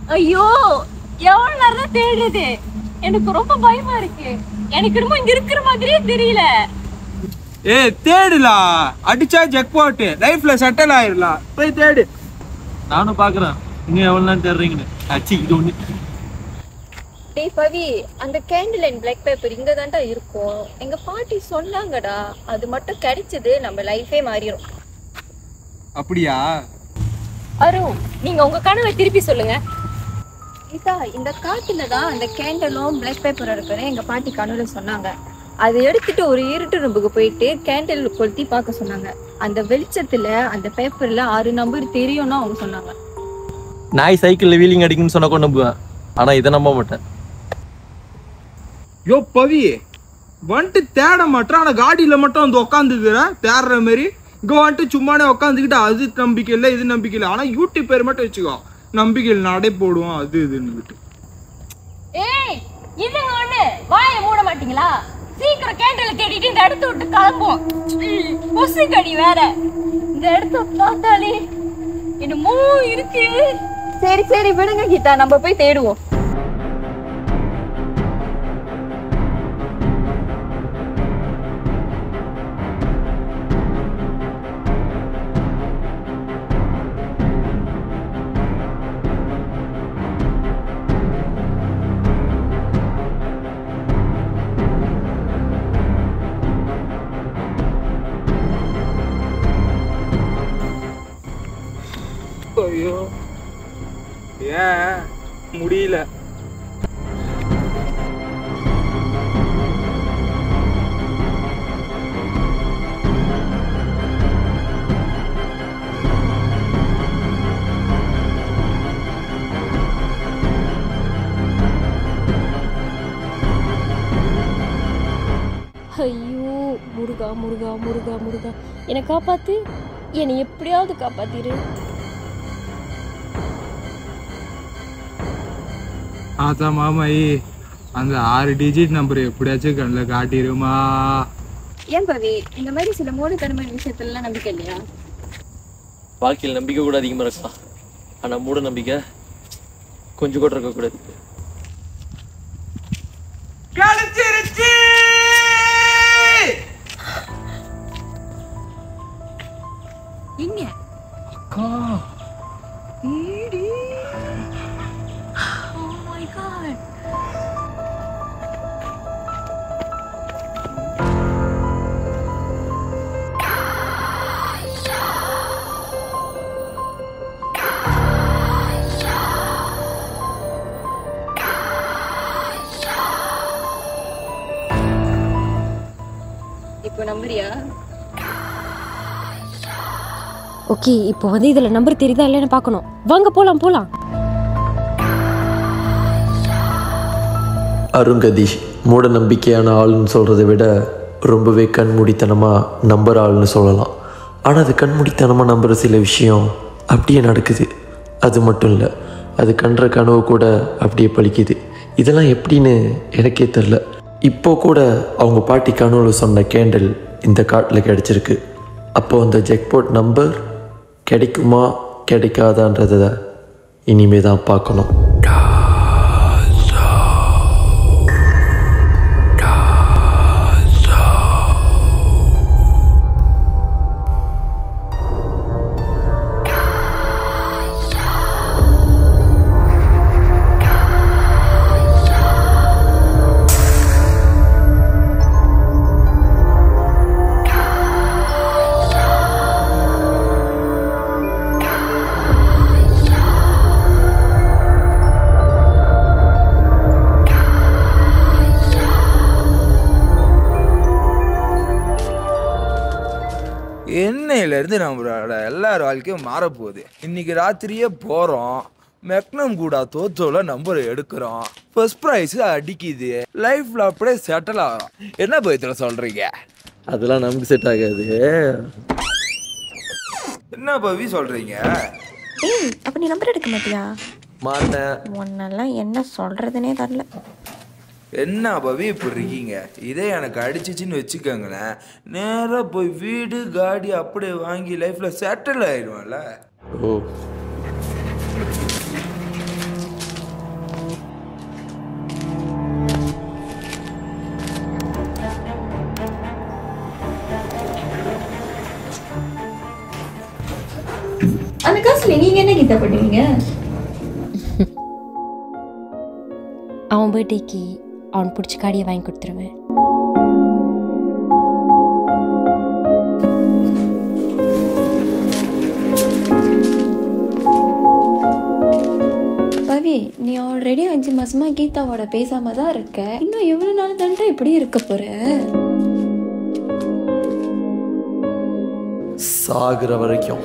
ஐயோ எவ்வளவு நேரம் தேடுறது, எனக்கு ரொம்ப பயமா இருக்கு. எனக்கு ரொம்ப இங்க இருக்கிற மாதிரியே தெரியல. தேடுலா, அடிச்சா ஜெக் போட்டு லைஃப்ல செட்டில் ஆயிடலாம். போய் தேடு. நானும் பாக்குறேன் இன்னும் எவ்வளவு நேரம் தேடுறீங்கன்னு. அச்சிக்கிட்டு ஒண்ணு. டேய் பவி, அந்த கேண்டில் அண்ட் பிளாக் பேப்பர் இங்க தான்டா இருக்கும். எங்க பாட்டி சொன்னாங்கடா, அது மட்டும் கிடைச்சது நம்ம லைஃபே மாறிடும். அப்படியா? அரு, நீங்க உங்க கனவை திருப்பி சொல்லுங்க. இதா இந்த காட்டுல தான் அந்த கேண்டலும் பிளாக் பேப்பரும் இருக்குன்னு எங்க பாட்டி கனவுல சொன்னாங்க. அதை எடுத்துட்டு ஒரு இருட்டு ரூமுக்கு போயிட்டு கேண்டில் கொளுத்தி பார்க்க சொன்னாங்க. அந்த வெளிச்சத்துல அந்த பேப்பர்ல 6 நம்பர் தெரியும்னு அவங்க சொன்னாங்க. நாய் சைக்கிள்ல வீலிங் அடிக்குன்னு சொன்னா கூட நம்புவேன், ஆனா இதை நம்ப மாட்டேன். யோ பவி, வந்துட்டு தேட மாட்டேன், ஆனா காடியில மட்டும் வந்து உட்காந்துக்கிற தேடுற மாதிரி. இங்க வந்துட்டு சும்மானே உட்காந்துக்கிட்டு அது நம்பிக்கை இல்லை இது நம்பிக்கை இல்லை, ஆனா யூடியூப் பேர் மட்டும் வச்சுக்கோ, நம்பிக்கையில் நடை போடுவோம் அது இதுன்னு. ஏய் இதுங்க ஒண்ணு வாயை மூட மாட்டீங்களா? சீக்கிரம் கேண்டில் தேடிட்டு இந்த இடத்த விட்டு கிளம்புவோம். கொசு கடி வேற, இந்த இடத்த பார்த்தாலே என்னமோ இருக்கு. சரி சரி விடுங்க கீதா, நம்ம போய் தேடுவோம். ஐயோ ஏன் முடியல. ஐயோ முருகா முருகா முருகா முருகா, என்னை காப்பாத்து, என்னை எப்படியாவது காப்பாத்திரு. அதான் மாமாயி, அந்த 6 டிஜிட் நம்பர் எப்படியாச்சும் கண்ணில் காட்டிடுமா? ஏன் பவி, இந்த மாதிரி சில மூடத்தனமான விஷயத்துலலாம் நம்பிக்கை இல்லையா? வாழ்க்கையில் நம்பிக்கை கூட அதிகமா இருக்கலாம், ஆனா மூட நம்பிக்கை கொஞ்சம் கூட இருக்க கூடாது. கிடைச்சிருச்சு. எங்க அக்கா இப்போ நம்புறியா? ஓகே, இப்போ வந்து இதில் நம்பர் தெரியுதா இல்லைன்னு பார்க்கணும். வாங்க போகலாம் போகலாம். அருங்கதீஷ் மூட நம்பிக்கையான ஆளுன்னு சொல்கிறத விட ரொம்பவே கண்மூடித்தனமாக நம்புகிற ஆளுன்னு சொல்லலாம். ஆனால் அது கண்மூடித்தனமாக நம்புகிற சில விஷயம் அப்படியே நடக்குது. அது மட்டும் இல்லை, அது கண்ற கனவு கூட அப்படியே பழிக்குது. இதெல்லாம் எப்படின்னு எனக்கே தெரில. இப்போ கூட அவங்க பாட்டி கனவுல சொன்ன கேண்டில் இந்த காட்டில் கிடச்சிருக்கு. அப்போது அந்த ஜெக்பாட் நம்பர் கிடைக்குமா கிடைக்காதான்றதை இனிமே தான் பார்க்கணும். என்னையிலேருந்து நம்மளோட எல்லார் வாழ்க்கையும் மாறப்போகுது. இன்னைக்கு ராத்திரியே போகிறோம், மெக்னம் கூட தோத்தோல நம்பர் எடுக்கிறோம், ஃபர்ஸ்ட் ப்ரைஸ் அடிக்குது, லைஃப்ல அப்படியே செட்டில் ஆகும். என்ன பயத்தில் சொல்றீங்க? அதெல்லாம் நமக்கு செட் ஆகாது. என்ன பவி சொல்றீங்க? ஏய், அப்போ நீ நம்பர் எடுக்க மாட்டியா? மாட்டேன். ஒன்னெல்லாம் என்ன சொல்கிறதுனே தெரில. என்ன பவி இப்படி இருக்கீங்க? இதே எனக்கு அடிச்சிச்சின்னு வச்சுக்கோங்களேன், நேராக போய் வீடு காடி அப்படியே வாங்கி லைஃப்ல செட்டில் ஆயிடுவான்ல. ஓ, அந்த காசுல நீங்க என்ன கீதா பண்ணுவீங்க? அவன் பர்த்டேக்கு அவன் பிடிச்ச காடியை வாங்கி கொடுத்துருவேன். பவி, நீ ஆல்ரெடி 5 மாசமா கீதாவோட பேசாம தான் இருக்க. இன்னும் எவ்வளவு நாள் தான்டா இப்படி இருக்க போற? சாகுற வரைக்கும்.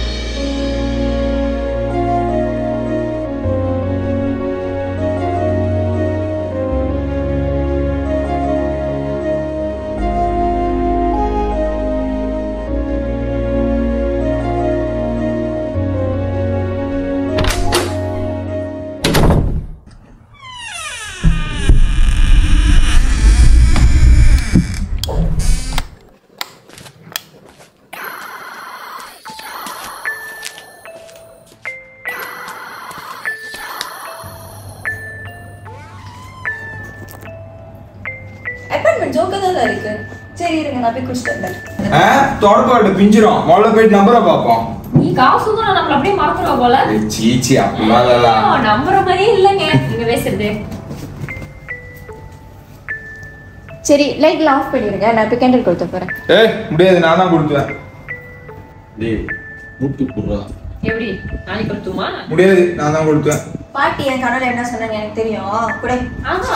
அப்பார்ட்மெண்ட் ஜோக்கா தான் இருக்கு. சரி இருங்க, நான் போய் குடிச்சிட்டு வந்தேன். தொடப்பாட்டு பிஞ்சிரும். முதல்ல போயிட்டு நம்பரை பார்ப்போம். நீ காசு தான் நம்மள அப்படியே மறந்துடுவா போல. சீச்சி அப்படிலாம் நம்புற மாதிரியே இல்லைங்க நீங்க பேசுறது. சரி லைட்ல ஆஃப் பண்ணிடுங்க, நான் போய் கேண்டில் கொடுத்து போறேன். முடியாது, நான் தான் கொடுத்துவேன். டேய் மூட்டு குடுறா. எப்படி நாளைக்கு கொடுத்துமா? முடியாது, நான் தான் கொடுத்துவேன். பாட்டி என் கனவுல என்ன சொன்னாங்க எனக்கு தெரியும். கூட ஆமா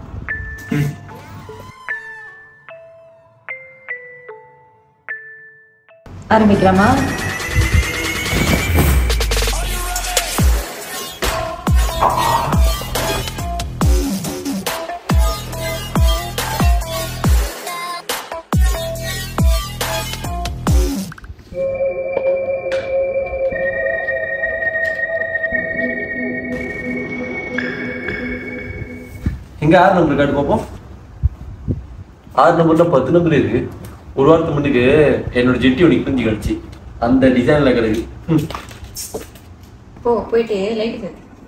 ஆரம்பிக்கலாமா? எங்க 6 நம்பர் காட்டு பாப்போம். 6 நம்பர்ல 10 நம்பர் இருக்கு. ஒரு வாரத்துக்கு முன்னுக்கு என்னோட ஜெட்டி ஒன்று குஞ்சு கிடச்சி அந்த டிசைன்ல கிடக்கு. போயிட்டு லைட்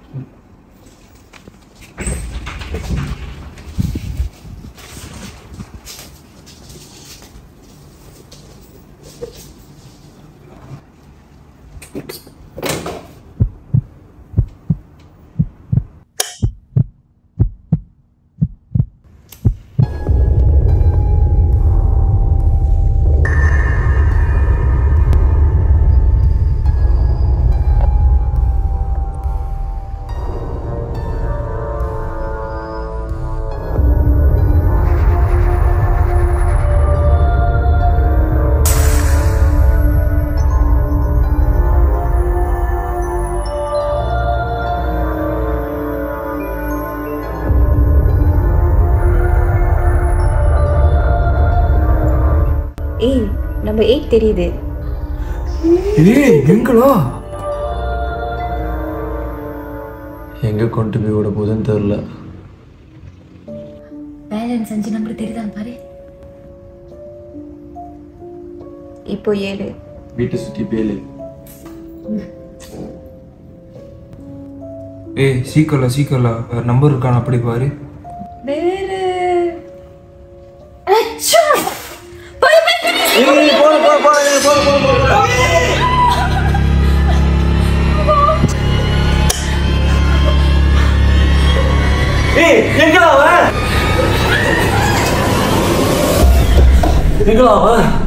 நம்ம 8 தெரியுது. எங்களா எங்கே கொண்டு போய் விட போதுன்னு தெரில. பேலன்ஸ் 5 நம்பர் தெரியுதான் பாரு. இப்போ 7. வீட்டை சுற்றி பேலு. சீக்கிரம் வேற நம்பர் இருக்கான அப்படி பாரு. வேற எங்களா அவன்